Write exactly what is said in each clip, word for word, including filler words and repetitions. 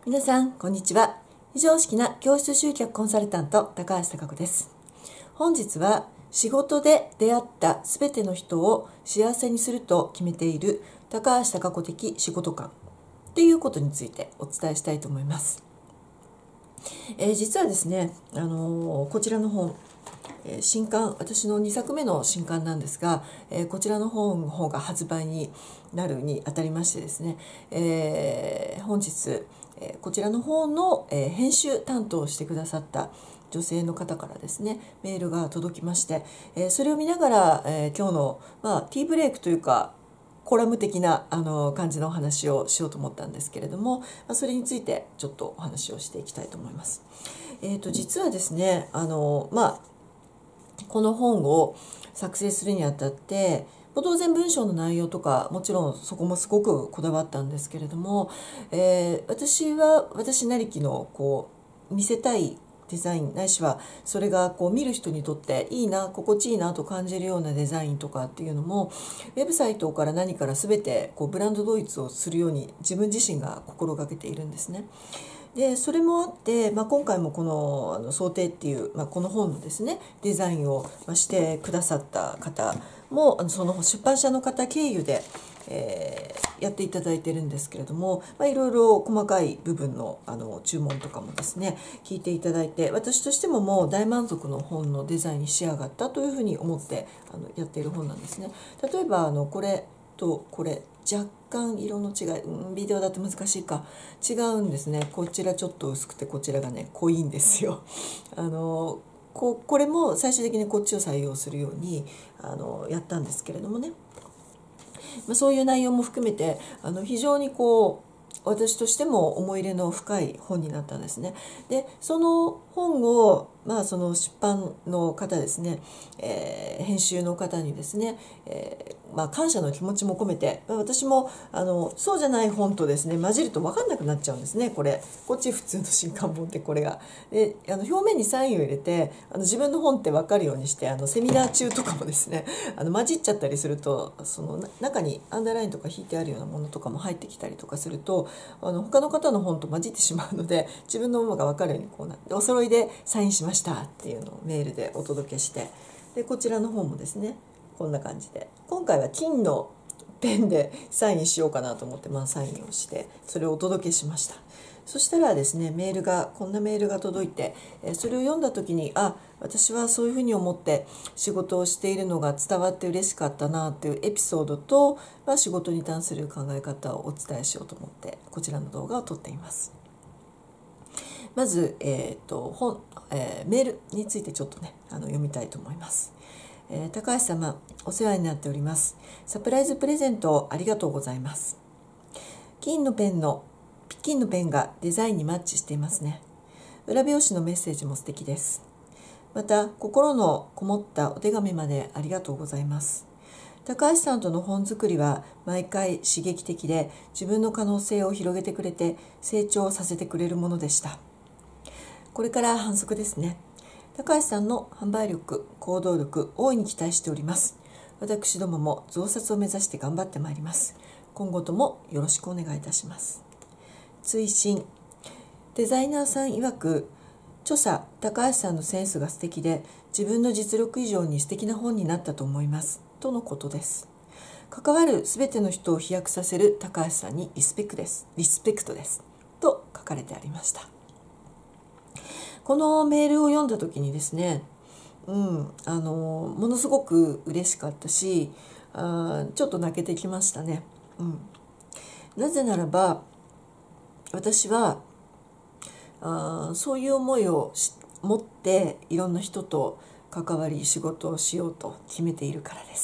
皆さんこんにちは。非常識な教室集客コンサルタント高橋貴子です。本日は仕事で出会ったすべての人を幸せにすると決めている高橋貴子的仕事観っていうことについてお伝えしたいと思います。えー、実はですね、あのー、こちらの本新刊、私のにさくめの新刊なんですが、えー、こちらの本の方が発売になるにあたりましてですね、えー、本日、えー、こちらの本の、えー、編集担当をしてくださった女性の方からですねメールが届きまして、えー、それを見ながら、えー、今日の、まあ、ティーブレイクというかコラム的なあの感じのお話をしようと思ったんですけれども、まあ、それについてちょっとお話をしていきたいと思います。えーと、実はですねあのまあこの本を作成するにあたって当然文章の内容とかもちろんそこもすごくこだわったんですけれども、えー、私は私なりきのこう見せたいデザインないしはそれがこう見る人にとっていいな心地いいなと感じるようなデザインとかっていうのもウェブサイトから何から全てこうブランド統一をするように自分自身が心がけているんですね。でそれもあって、まあ、今回もこの「あの想定」っていう、まあ、この本のですねデザインをしてくださった方もその出版社の方経由で、えー、やっていただいてるんですけれども、まあ、いろいろ細かい部分の、あの注文とかもですね聞いていただいて私としてももう大満足の本のデザインに仕上がったというふうに思ってあのやっている本なんですね。例えばあのこれとこれ若干色の違い、うん、ビデオだと難しいか違うんですね。こちらちょっと薄くてこちらがね濃いんですよ。あの こ, これも最終的にこっちを採用するようにあのやったんですけれどもね、まあ、そういう内容も含めてあの非常にこう私としても思い入れの深い本になったんですね。でその本を、まあ、その出版の方ですね、えー、編集の方にですね、えーまあ、感謝の気持ちも込めて私もあのそうじゃない本とですね混じると分かんなくなっちゃうんですね。これこっち普通の新刊本ってこれがであの表面にサインを入れてあの自分の本って分かるようにしてあのセミナー中とかもですねあの混じっちゃったりするとその中にアンダーラインとか引いてあるようなものとかも入ってきたりとかするとあの他の方の本と混じってしまうので自分のものが分かるようにこうなってお揃いでサインしましたっていうのをメールでお届けしてでこちらの本もですねこんな感じで今回は金のペンでサインしようかなと思って、まあ、サインをしてそれをお届けしました。そしたらですねメールがこんなメールが届いてそれを読んだ時にあ私はそういうふうに思って仕事をしているのが伝わって嬉しかったなというエピソードと、まあ、仕事に関する考え方をお伝えしようと思ってこちらの動画を撮っています。まず、えーと本えー、メールについてちょっとねあの読みたいと思います。えー、高橋様お世話になっております。サプライズプレゼントありがとうございます。金のペンの金のペンがデザインにマッチしていますね。裏表紙のメッセージも素敵です。また心のこもったお手紙までありがとうございます。高橋さんとの本作りは毎回刺激的で自分の可能性を広げてくれて成長させてくれるものでした。これから反則ですね。高橋さんの販売力、行動力、大いに期待しております。私どもも増刷を目指して頑張ってまいります。今後ともよろしくお願いいたします。追伸デザイナーさん曰く著者高橋さんのセンスが素敵で自分の実力以上に素敵な本になったと思いますとのことです。関わるすべての人を飛躍させる高橋さんにリスペクトですリスペクトですと書かれてありました。このメールを読んだ時にですね、うん、あのものすごく嬉しかったしあちょっと泣けてきましたね。うん、なぜならば私はあそういう思いを持っていろんな人と関わり仕事をしようと決めているからです。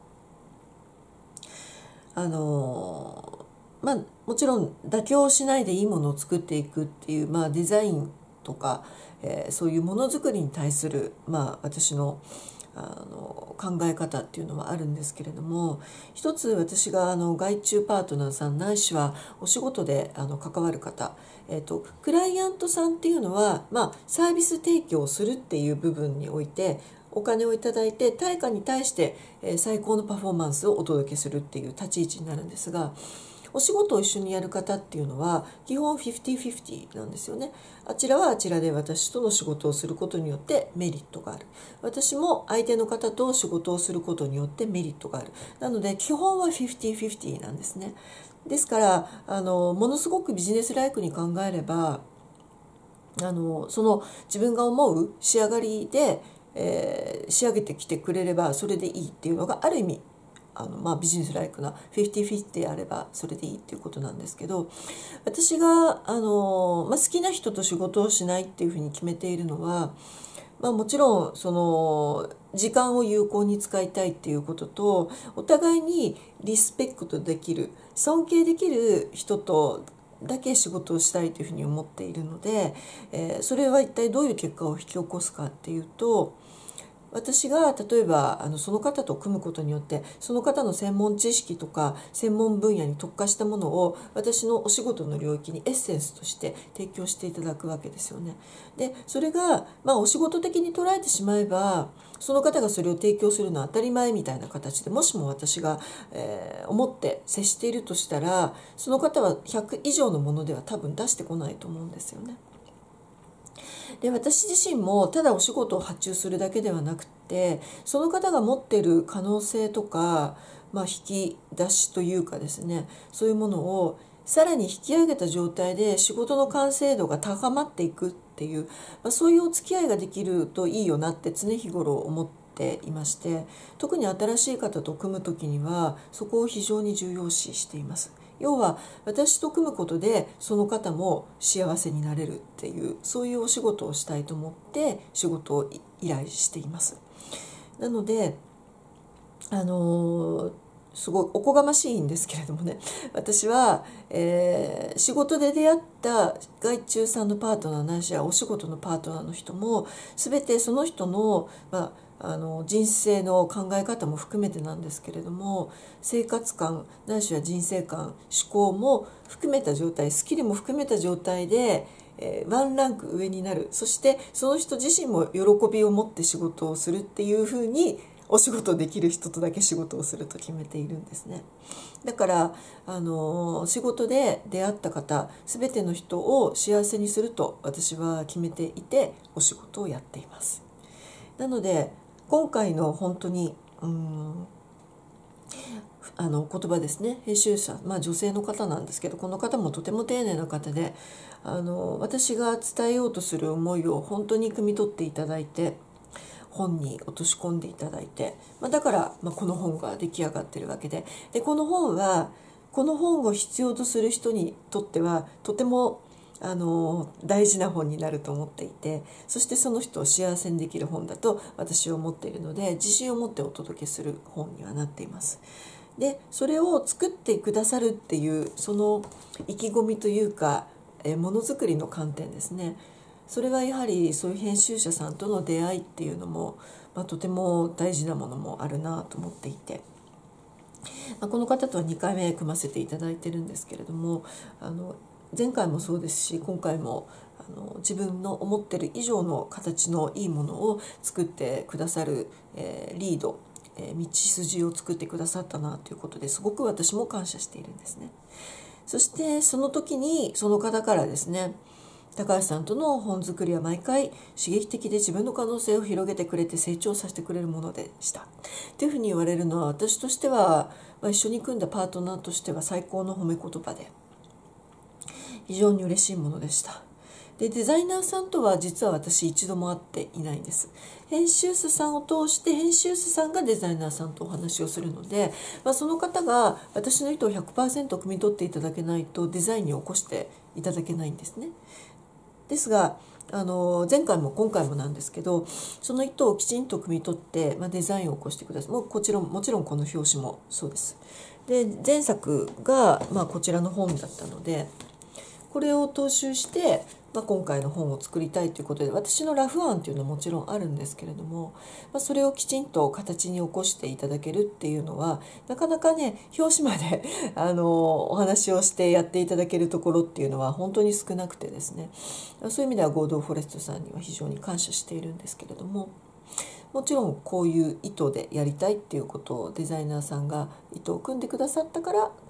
あのまあもちろん妥協しないでいいものを作っていくっていう、まあ、デザインとか、えー、そういうものづくりに対する、まあ、私のあの考え方っていうのはあるんですけれども一つ私があの外注パートナーさんないしはお仕事であの関わる方、えーと、クライアントさんっていうのは、まあ、サービス提供をするっていう部分においてお金をいただいて対価に対して最高のパフォーマンスをお届けするっていう立ち位置になるんですがお仕事を一緒にやる方っていうのは基本フィフティフィフティなんですよね。あちらはあちらで私との仕事をすることによってメリットがある。私も相手の方と仕事をすることによってメリットがある。なので基本はフィフティフィフティなんですね。ですからあのものすごくビジネスライクに考えれば、あのその自分が思う仕上がりで、えー仕上げてきてくれればそれでいいっていうのがある意味あの、まあ、ビジネスライクなフィフティフィフティあればそれでいいっていうことなんですけど、私があの、まあ、好きな人と仕事をしないっていうふうに決めているのは、まあ、もちろんその時間を有効に使いたいっていうことと、お互いにリスペクトできる尊敬できる人とだけ仕事をしたいというふうに思っているので、えーそれは一体どういう結果を引き起こすかっていうと、私が例えばあのその方と組むことによってその方の専門知識とか専門分野に特化したものを私のお仕事の領域にエッセンスとして提供していただくわけですよね。でそれが、まあ、お仕事的に捉えてしまえばその方がそれを提供するのは当たり前みたいな形でもしも私が、えー思って接しているとしたら、その方はひゃく以上のものでは多分出してこないと思うんですよね。で私自身もただお仕事を発注するだけではなくて、その方が持っている可能性とか、まあ、引き出しというかですね、そういうものをさらに引き上げた状態で仕事の完成度が高まっていくっていう、まあ、そういうお付き合いができるといいよなって常日頃思っていまして、特に新しい方と組む時にはそこを非常に重要視しています。要は私と組むことでその方も幸せになれるっていう、そういうお仕事をしたいと思って仕事を依頼しています。なのであのすごいおこがましいんですけれどもね、私は、えー仕事で出会った外注さんのパートナーないしはお仕事のパートナーの人も全てその人の、まあ、あの人生の考え方も含めてなんですけれども、生活観ないしは人生観思考も含めた状態、スキルも含めた状態で、えーワンランク上になる、そしてその人自身も喜びを持って仕事をするっていうふうにお仕事できる人とだけ仕事をすると決めているんですね。だからあの仕事で出会った方全ての人を幸せにすると私は決めていてお仕事をやっています。なので今回の本当にうんあの言葉ですね、編集者、まあ、女性の方なんですけど、この方もとても丁寧な方で、あの私が伝えようとする思いを本当に汲み取っていただいて本に落とし込んでいただいて、まあ、だから、まあ、この本が出来上がってるわけで、でこの本はこの本を必要とする人にとってはとてもあの大事な本になると思っていて、そしてその人を幸せにできる本だと私は思っているので、自信を持ってお届けする本にはなっています。でそれを作ってくださるっていうその意気込みというか、えものづくりの観点ですね、それはやはりそういう編集者さんとの出会いっていうのも、まあ、とても大事なものもあるなと思っていて、まあ、この方とはにかいめ組ませていただいてるんですけれども、あの前回もそうですし今回もあの自分の思ってる以上の形のいいものを作ってくださる、えーリード、えー道筋を作ってくださったなということですごく私も感謝しているんですね。そしてその時にその方からですね、高橋さんとの本作りは毎回刺激的で自分の可能性を広げてくれて成長させてくれるものでしたというふうに言われるのは、私としては、まあ、一緒に組んだパートナーとしては最高の褒め言葉で非常に嬉しいものでした。でデザイナーさんとは実は私一度も会っていないんです。編集者さんを通して編集者さんがデザイナーさんとお話をするので、まあ、その方が私の意図を ひゃくパーセント 汲み取っていただけないとデザインに起こしていただけないんですね。ですがあの前回も今回もなんですけど、その意図をきちんと汲み取って、まあ、デザインを起こしてください。もうこちらもちろんこの表紙もそうです。で前作が、まあ、こちらの本だったので、これを踏襲して、まあ、今回の本を作りたいということで私のラフ案というのはもちろんあるんですけれども、まあ、それをきちんと形に起こしていただけるっていうのはなかなかね、表紙まであのお話をしてやっていただけるところっていうのは本当に少なくてですね、そういう意味では合同フォレストさんには非常に感謝しているんですけれども、もちろんこういう意図でやりたいっていうことをデザイナーさんが意図を組んでくださったから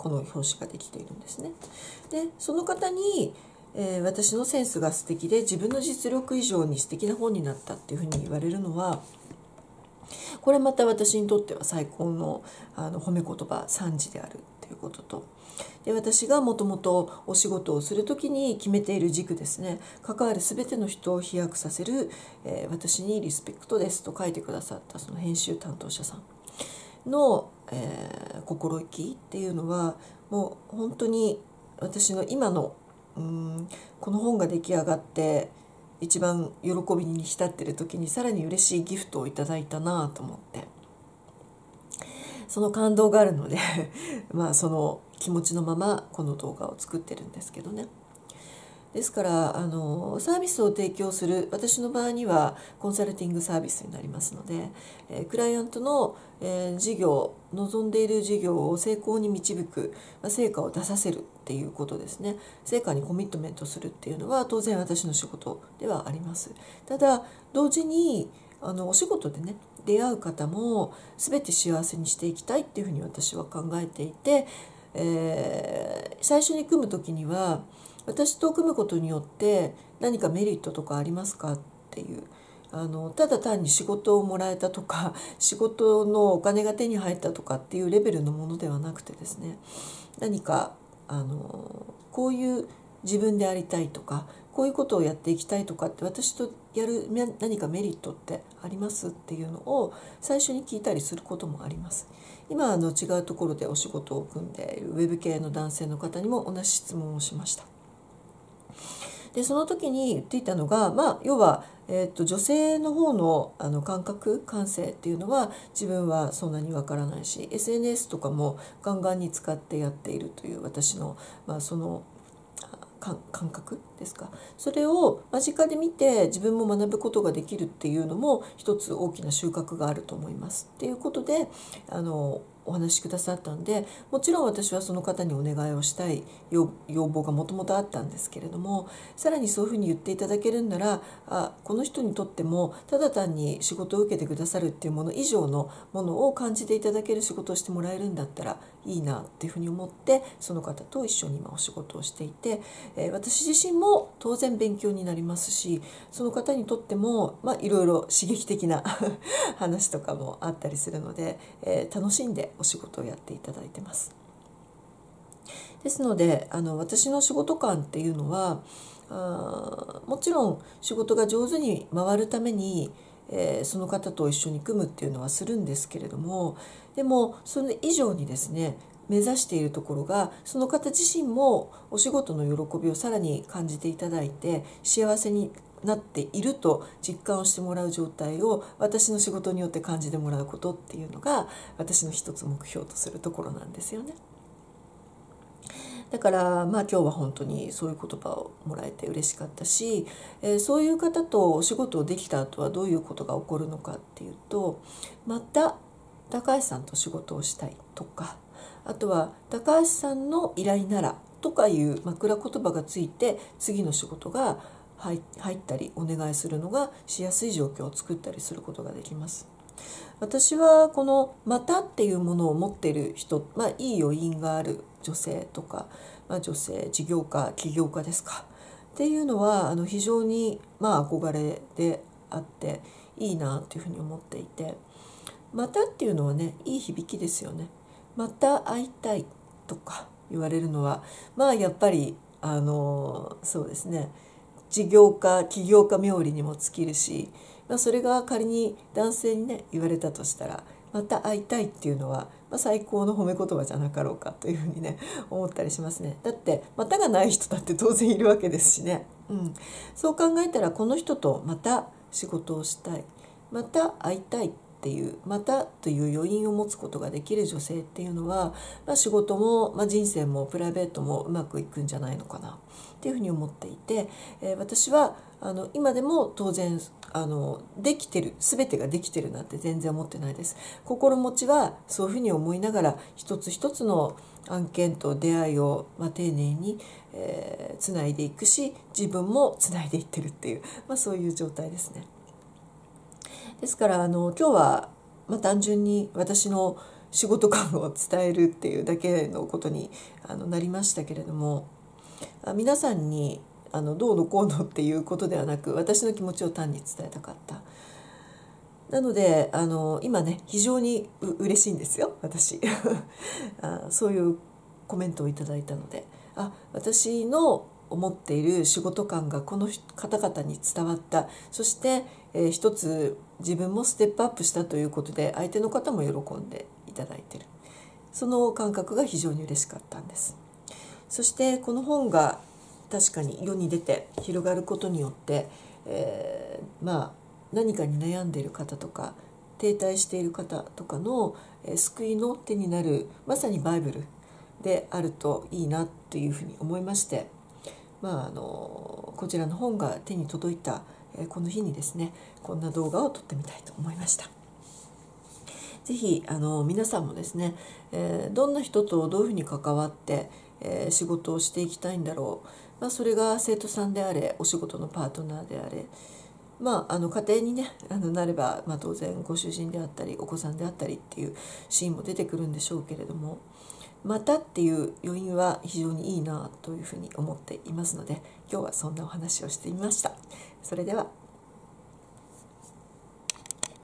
この表紙ができているんですね。でその方に、えー、私のセンスが素敵で自分の実力以上に素敵な本になったっていうふうに言われるのは、これまた私にとっては最高の、あの褒め言葉、賛辞であるっていうことと、で私がもともとお仕事をする時に決めている軸ですね、関わる全ての人を飛躍させる、えー、私にリスペクトですと書いてくださったその編集担当者さんの、えー、心意気っていうのは、もう本当に私の今のうーんこの本が出来上がって一番喜びに浸っている時にさらに嬉しいギフトをいただいたなと思って、その感動があるのでまあその気持ちのままこの動画を作ってるんですけどね。ですからあのサービスを提供する、私の場合にはコンサルティングサービスになりますので、えー、クライアントの、えー、事業望んでいる事業を成功に導く、まあ、成果を出させるっていうことですね。成果にコミットメントするっていうのは当然私の仕事ではあります。ただ同時にあのお仕事でね出会う方も全て幸せにしていきたいっていうふうに私は考えていて、えー、最初に組む時には私と組むことによって何かメリットとかありますかっていう、あのただ単に仕事をもらえたとか仕事のお金が手に入ったとかっていうレベルのものではなくてですね、何かあのこういう自分でありたいとかこういうことをやっていきたいとかって私とやる何かメリットってありますっていうのを最初に聞いたりすることもあります。今あの違うところでお仕事を組んでいるウェブ系の男性の方にも同じ質問をしました。でその時に言っていたのが、まあ、要は、えー、と女性の方の、あの感覚感性っていうのは自分はそんなにわからないし エスエヌエス とかもガンガンに使ってやっているという私の、まあ、その感覚ですか、それを間近で見て自分も学ぶことができるっていうのも一つ大きな収穫があると思いますっていうことであのお話しくださったんで、もちろん私はその方にお願いをしたい要望がもともとあったんですけれども、さらにそういうふうに言っていただけるんなら、あこの人にとってもただ単に仕事を受けてくださるっていうもの以上のものを感じていただける仕事をしてもらえるんだったらいいなっていうふうに思って、その方と一緒に今お仕事をしていて、えー、私自身も当然勉強になりますし、その方にとっても、まあ、いろいろ刺激的な話とかもあったりするので、えー、楽しんでお仕事をやっていただいてます。ですのであの私の仕事観っていうのはあもちろん仕事が上手に回るために、えー、その方と一緒に組むっていうのはするんですけれども、でもそれ以上にですね目指しているところが、その方自身もお仕事の喜びをさらに感じていただいて幸せになっていると実感をしてもらう状態を私の仕事によって感じてもらうことっていうのが私の一つ目標とするところなんですよね。だからまあ今日は本当にそういう言葉をもらえて嬉しかったし、えー、そういう方とお仕事をできた後はどういうことが起こるのかっていうと、また高橋さんと仕事をしたいとか、あとは高橋さんの依頼ならとかいう枕言葉がついて次の仕事が入ったりお願いするのがしやすい状況を作ったりすることができます。私はこのまたっていうものを持っている人、まあ、いい余韻がある女性とか、まあ、女性事業家起業家ですかっていうのはあの非常にまあ憧れであっていいなというふうに思っていて、またっていうのはねいい響きですよね。また会いたいとか言われるのはまあやっぱりあのそうですね、事業家起業家冥利にも尽きるし、まあ、それが仮に男性にね言われたとしたらまた会いたいっていうのは、まあ、最高の褒め言葉じゃなかろうかというふうにね思ったりしますね。だってまたがない人だって当然いるわけですしね、うん、そう考えたらこの人とまた仕事をしたい、また会いたいっていうまたという余韻を持つことができる女性っていうのは、まあ、仕事も、まあ、人生もプライベートもうまくいくんじゃないのかなっていうふうに思っていて、えー、私はあの今でも当然あのできてる全てができてるなんて全然思ってないです。心持ちはそういうふうに思いながら一つ一つの案件と出会いを、まあ、丁寧に、えー、つないでいくし自分もつないでいってるっていう、まあ、そういう状態ですね。ですからあの今日は、まあ、単純に私の仕事感を伝えるっていうだけのことにあのなりましたけれども、皆さんにあのどうのこうのっていうことではなく、私の気持ちを単に伝えたかった。なのであの今ね非常にう嬉しいんですよ私あそういうコメントをいただいたので、あ私の思っている仕事感がこの方々に伝わった、そして、えー、一つ自分もステップアップしたということで相手の方も喜んでいただいている、その感覚が非常に嬉しかったんです。そしてこの本が確かに世に出て広がることによって、えー、まあ何かに悩んでいる方とか停滞している方とかの、えー、救いの手になるまさにバイブルであるといいなというふうに思いまして、まあ、あのこちらの本が手に届いた、えー、この日にですねこんな動画を撮ってみたいと思いました。ぜひあの皆さんもですね、えー、どんな人とどういうふうに関わって、えー、仕事をしていきたいんだろう、まあ、それが生徒さんであれお仕事のパートナーであれ、まあ、あの家庭に、ね、あのなれば、まあ、当然ご主人であったりお子さんであったりっていうシーンも出てくるんでしょうけれども、またっていう余韻は非常にいいなというふうに思っていますので、今日はそんなお話をしてみました。それでは。